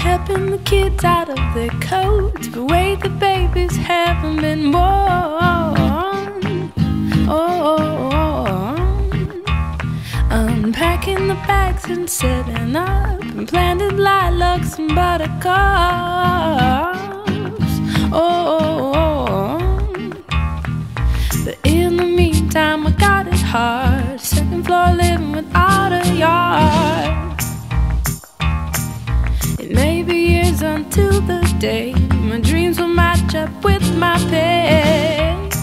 helping the kids out of their coats, but wait, the babies haven't been born. Unpacking the bags and setting up, and planted lilacs and buttercups. But in the meantime, I got it hard. Second floor living without a yard. It may be years until the day my dreams will match up with my pay.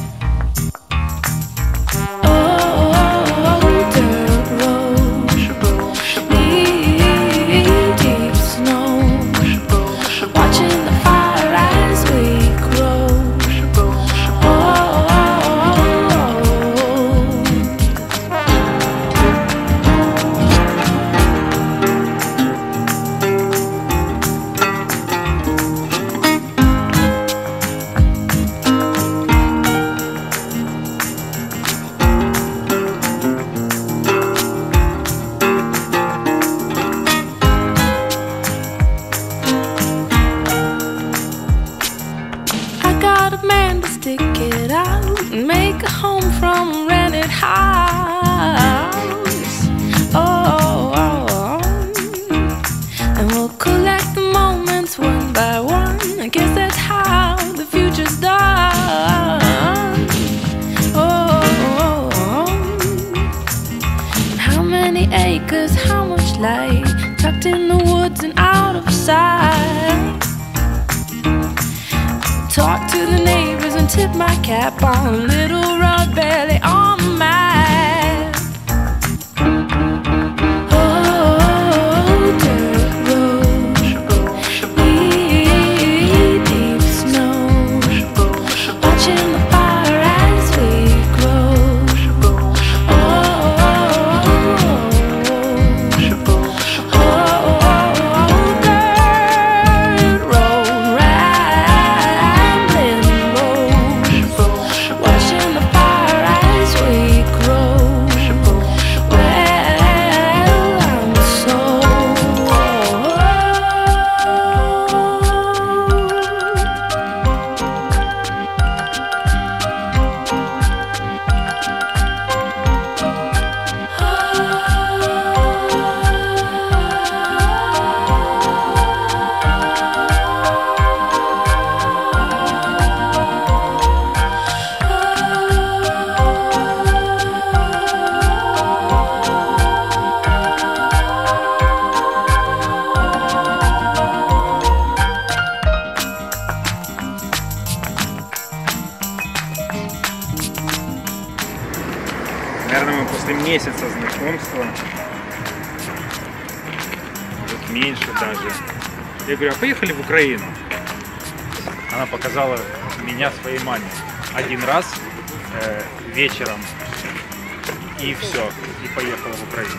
Stick it out and make a home from a rented house. And we'll collect the moments one by one. I guess that's how the future's done. And how many acres, how much light, tucked in the woods and out of sight. Talk to the neighbors and tip my cap on a little rug belly on the mat. Oh, dirt road, deep snow, watching the fire as we grow. Dirt road, watching the fire as we grow. Well, I'm so Наверное, мы после месяца знакомства, вот меньше даже. Я говорю, а поехали в Украину? Она показала меня своей маме один раз вечером, и все, и поехала в Украину.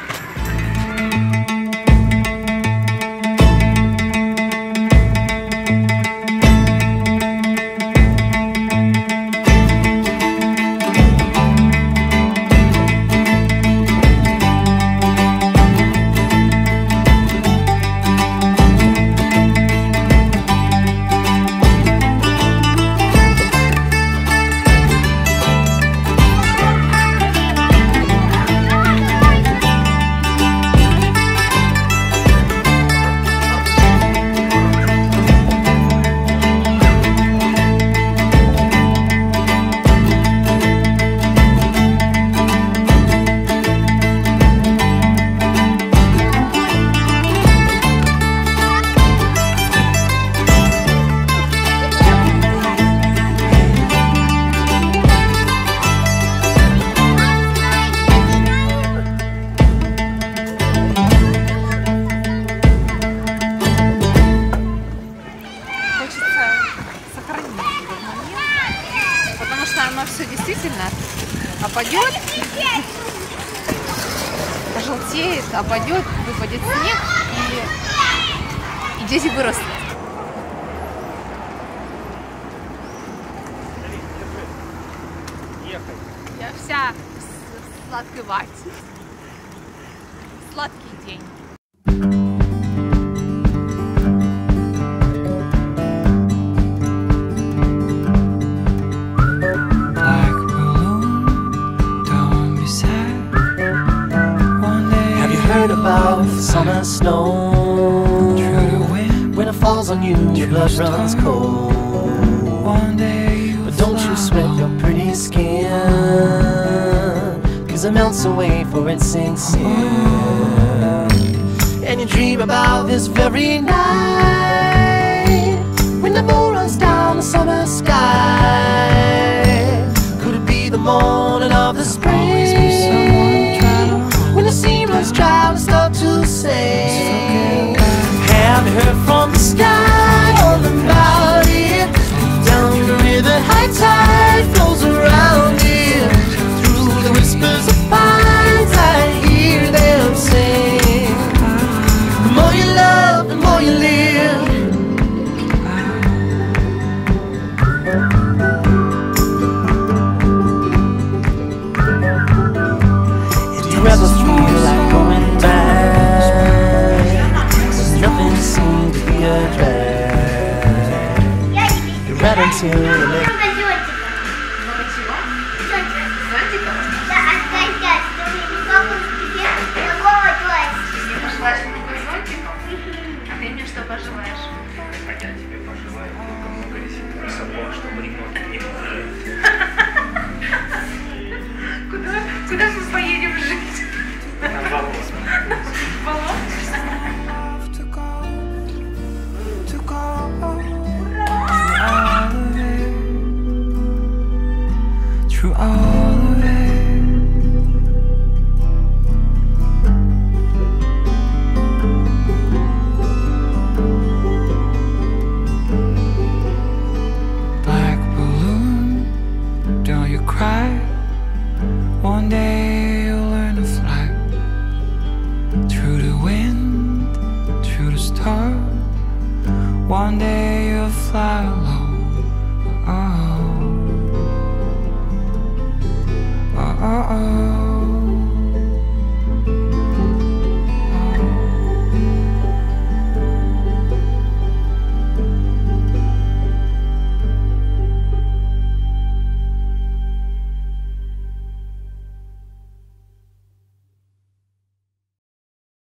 Оно все действительно опадет, пожелтеет, опадет, выпадет снег, и дети вырастут. Я вся в сладкой вате. Сладкий день. summer snow. When it falls on you, your blood runs cold. But don't you sweat your pretty skin, 'cause it melts away for it sinks in. And you dream about this very night, when the moon runs down the summer sky. Could it be the morning of the spring, when the sea runs dry and start to sing? Have you heard from the sky all about it? Down the river, high tide flows around it. Through the whispers of pines, I hear them sing. The more you love, the more you live. If you ever feel like going back, nothing seems to be a drag. You're right until the next. А ты мне что пожелаешь? А я тебе пожелаю только много резиновых сапог, чтобы ремонт не было. Куда мы поедем жить? На волос. Through all of it, black balloon, don't you cry. One day you'll learn to fly through the wind, through the storm. One day you'll fly